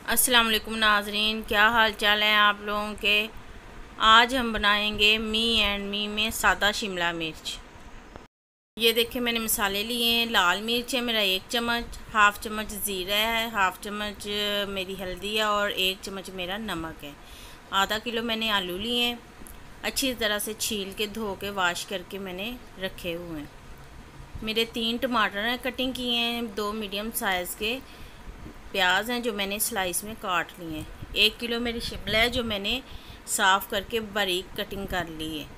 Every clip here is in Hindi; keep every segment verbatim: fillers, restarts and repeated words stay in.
अस्सलाम वालेकुम नाजरीन, क्या हाल चाल है आप लोगों के। आज हम बनाएंगे मी एंड मी में सादा शिमला मिर्च। ये देखिए मैंने मसाले लिए हैं। लाल मिर्च है मेरा एक चम्मच, हाफ़ चम्मच ज़ीरा है, हाफ़ चम्मच मेरी हल्दी है और एक चम्मच मेरा नमक है। आधा किलो मैंने आलू लिए हैं, अच्छी तरह से छील के धो के वाश करके मैंने रखे हुए हैं। मेरे तीन टमाटर हैं कटिंग किए हैं, दो मीडियम साइज़ के प्याज हैं जो मैंने स्लाइस में काट लिए हैं। एक किलो मेरी शिमला है जो मैंने साफ़ करके बारीक कटिंग कर ली है।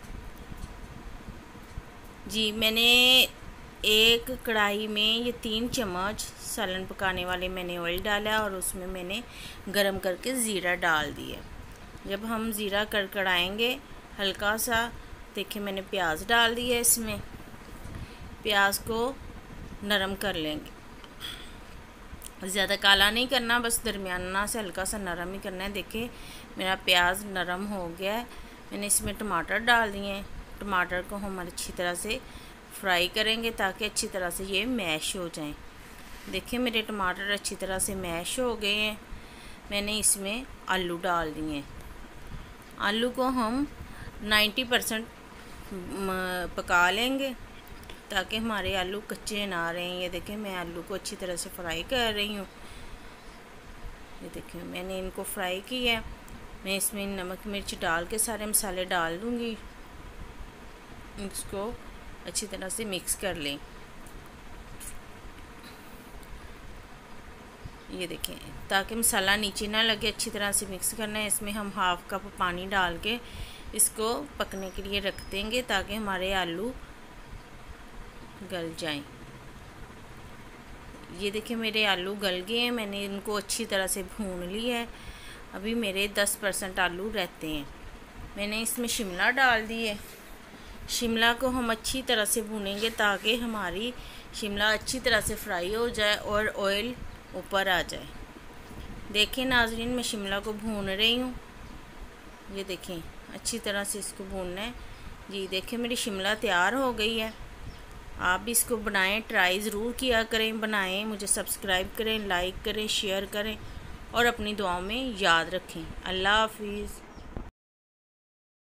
जी मैंने एक कढ़ाई में ये तीन चम्मच सालन पकाने वाले मैंने ऑयल डाला और उसमें मैंने गरम करके ज़ीरा डाल दिया। जब हम ज़ीरा कड़कड़ाएंगे हल्का सा, देखिए मैंने प्याज डाल दिया। इसमें प्याज को नरम कर लेंगे, ज़्यादा काला नहीं करना, बस दरमियाना से हल्का सा नरम ही करना है। देखिए मेरा प्याज नरम हो गया है। मैंने इसमें टमाटर डाल दिए हैं। टमाटर को हम अच्छी तरह से फ्राई करेंगे ताकि अच्छी तरह से ये मैश हो जाएं। देखिए मेरे टमाटर अच्छी तरह से मैश हो गए हैं। मैंने इसमें आलू डाल दिए हैं। आलू को हम नब्बे परसेंट पका लेंगे ताकि हमारे आलू कच्चे ना रहें। ये देखें मैं आलू को अच्छी तरह से फ्राई कर रही हूँ। ये देखें मैंने इनको फ्राई किया है। मैं इसमें नमक मिर्च डाल के सारे मसाले डाल दूँगी। इसको अच्छी तरह से मिक्स कर लें। ये देखें ताकि मसाला नीचे ना लगे, अच्छी तरह से मिक्स करना है। इसमें हम हाफ़ कप पानी डाल के इसको पकने के लिए रख देंगे ताकि हमारे आलू गल जाएं। ये देखिए मेरे आलू गल गए हैं। मैंने इनको अच्छी तरह से भून लिया है। अभी मेरे दस परसेंट आलू रहते हैं। मैंने इसमें शिमला डाल दी है। शिमला को हम अच्छी तरह से भूनेंगे ताकि हमारी शिमला अच्छी तरह से फ्राई हो जाए और ऑयल ऊपर आ जाए। देखें नाजरीन मैं शिमला को भून रही हूँ। ये देखें अच्छी तरह से इसको भूनना है। जी देखें मेरी शिमला तैयार हो गई है। आप भी इसको बनाएं, ट्राई ज़रूर किया करें, बनाएं। मुझे सब्सक्राइब करें, लाइक करें, शेयर करें और अपनी दुआओं में याद रखें। अल्लाह हाफिज़।